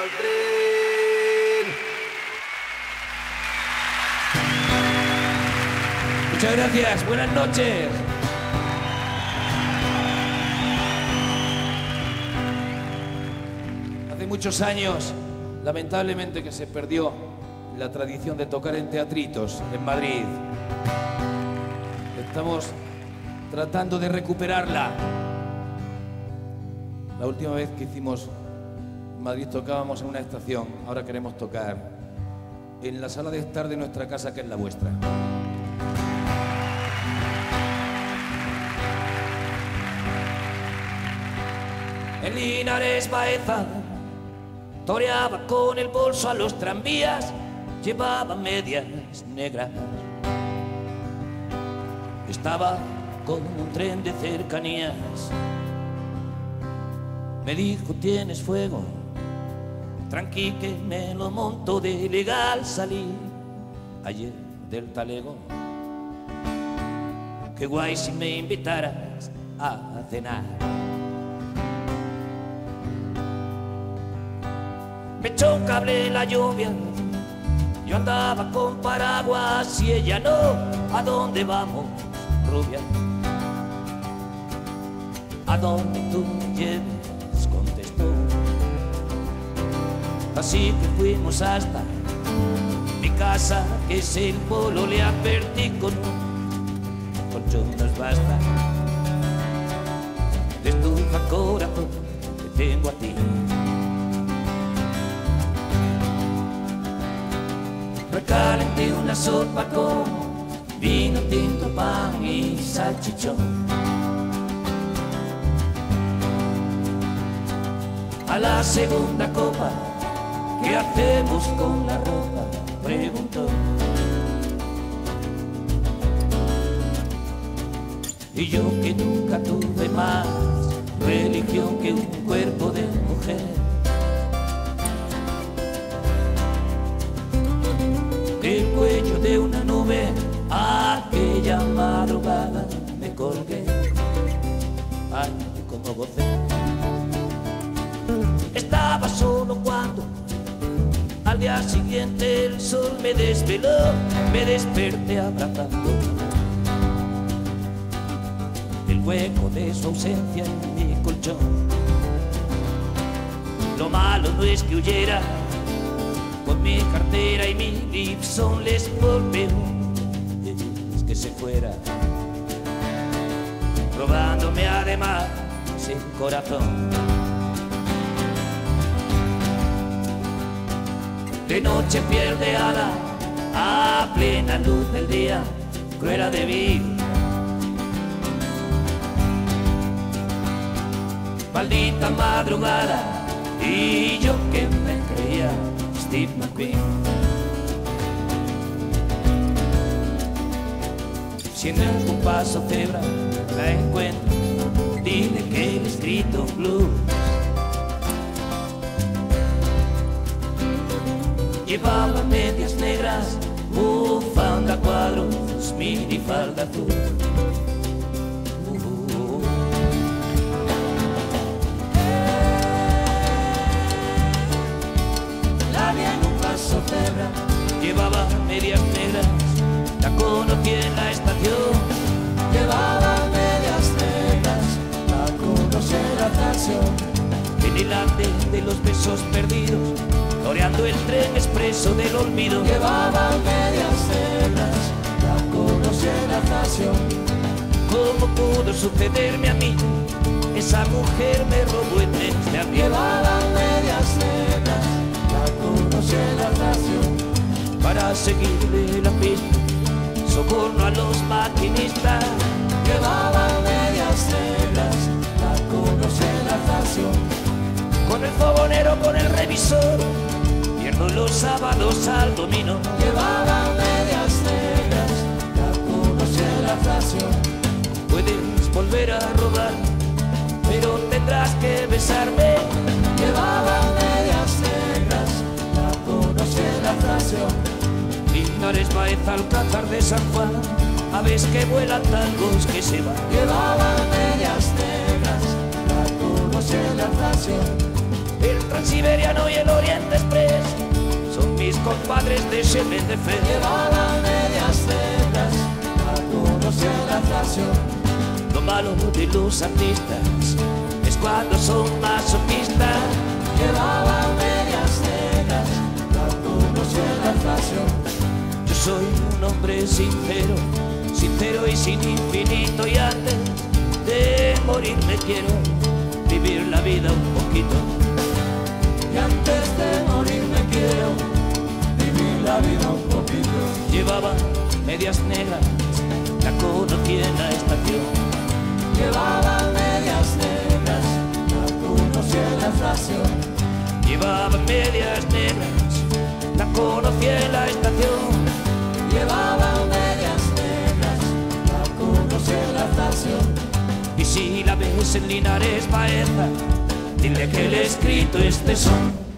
tren. Muchas gracias, buenas noches. Hace muchos años, lamentablemente, que se perdió la tradición de tocar en teatritos en Madrid. Estamos tratando de recuperarla. La última vez que hicimos en Madrid tocábamos en una estación, ahora queremos tocar en la sala de estar de nuestra casa, que es la vuestra. En Linares Baeza toreaba con el bolso a los tranvías, llevaba medias negras. Estaba con un tren de cercanías. Me dijo: tienes fuego, tranqui que me lo monto. De legal salí ayer del talego. Qué guay si me invitaras a cenar. Me echó un cable la lluvia, yo andaba con paraguas y ella no. ¿A dónde vamos, rubia? A donde tú me lleves, contestó. Así que fuimos hasta mi casa, que es el polo. Le advertí: con un colchón nos basta. De estufa corazón te tengo a ti. Recalenté una sopa con vino tinto, pan y salchichón. A la segunda copa, ¿qué hacemos con la ropa?, preguntó. Y yo, que nunca tuve más religión que un cuerpo de mujer, del cuello de una nube aquella madrugada me colgué. Ay, cómo gocé. Estaba solo cuando al día siguiente el sol me desveló. Me desperté abrazando el hueco de su ausencia en mi colchón. Lo malo no es que huyera con mi cartera y mi Gibson Les Paul, pero es que se fuera robándome además el corazón. De noche pierde ala a plena luz del día, cruela de vivir. Maldita madrugada, y yo que me creía Steve McQueen. Si en el compaso cebra la encuentro, dile que he escrito blues. Llevaba medias negras, bufanda a cuadros, minifalda azul. La vi en un paso cebra, llevaba medias negras, la conocí en la estación. Llevaba medias negras, la conocí en la estación. En el andén de los besos perdidos, toreando el tren expreso del olvido. Llevaba medias negras, la conocí en la estación. ¿Cómo pudo sucederme a mí? Esa mujer me robó el tren de avión. Llevaba medias negras, la conocí en la estación. Para seguirle la pista, soborno a los maquinistas. Llevaba medias negras, la conocí en la estación. Con el fogonero, con el revisor, pierdo los sábados al domino. Llevaba medias negras, la conocí en la estación. Puedes volver a robar, pero tendrás que besarme. Llevaba medias negras, la conocí en la estación. Linares, Baeza, Alcázar de San Juan, aves que vuelan, tangos que se van. Llevaba medias negras, la conocí en la estación. El transito Siberiano y el Oriente Express son mis compadres de Chemin de Fer. Llevaba medias negras, algunos en la estación. Lo malo de los artistas es cuando son masoquistas. Llevaba medias negras, algunos en la estación. Yo soy un hombre sincero, sincero y sin infinito, y antes de morir me quiero vivir la vida un poquito. Y antes de morir me quiero vivir la vida un poquito. Llevaba medias negras, la conocí en la estación. Llevaba medias negras, algunos en la estación. Llevaba medias negras, la conocí en la estación. Llevaba medias negras, algunos en la estación. Y si la ves en Linares Baeza, dile que le he escrito este son.